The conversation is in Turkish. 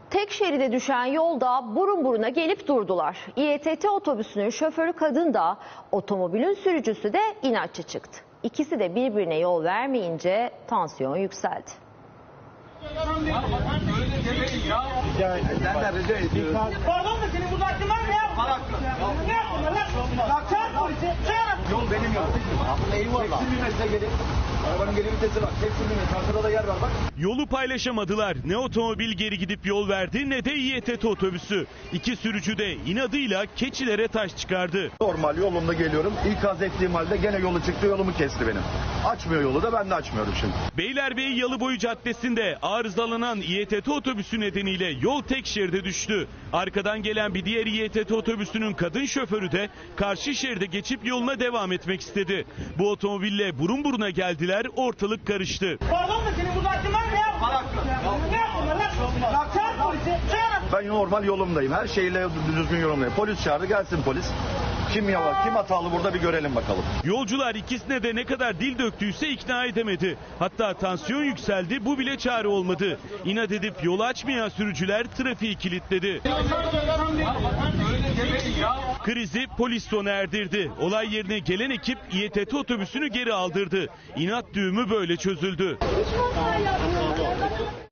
Tek şeride düşen yolda burun buruna gelip durdular. İETT otobüsünün şoförü kadın da otomobilin sürücüsü de inatçı çıktı. İkisi de birbirine yol vermeyince tansiyon yükseldi. Pardon da senin burada hakkın var mı ya? Ne yapıyorlar lan? Çağır polisi, çağır. Yol benim yolum. Eyvallah. Tek sürmüne gelin. Arabanın geri vitesi var. Tek sürmüne. Karşıda da yer var bak. Yolu paylaşamadılar. Ne otomobil geri gidip yol verdi ne de İETT otobüsü. İki sürücü de inadıyla keçilere taş çıkardı. Normal yolumda geliyorum. İkaz ettiğim halde gene yolu çıktı, yolumu kesti benim. Açmıyor yolu da ben de açmıyorum şimdi. Beylerbeyi Yalıboyu Caddesi'nde arızalanan İETT otobüsü nedeniyle yol tek şeride düştü. Arkadan gelen bir diğer İETT otobüsünün kadın şoförü de karşı şeride geçip yoluna devam etmek istedi. Bu otomobille burun buruna geldiler, ortalık karıştı. Pardon da senin burada hakkın var mı ya? Ne yapıyorlar lan? Çağır polisi, çağır. Ben normal yolumdayım. Her şeyle düzgün yolumdayım. Polis çağırdı, gelsin polis. Kim yalan, kim hatalı burada bir görelim bakalım. Yolcular ikisine de ne kadar dil döktüyse ikna edemedi. Hatta tansiyon yükseldi, bu bile çare olmadı. İnat edip yolu açmayan sürücüler trafiği kilitledi. Krizi polis sona erdirdi. Olay yerine gelen ekip İETT otobüsünü geri aldırdı. İnat düğümü böyle çözüldü.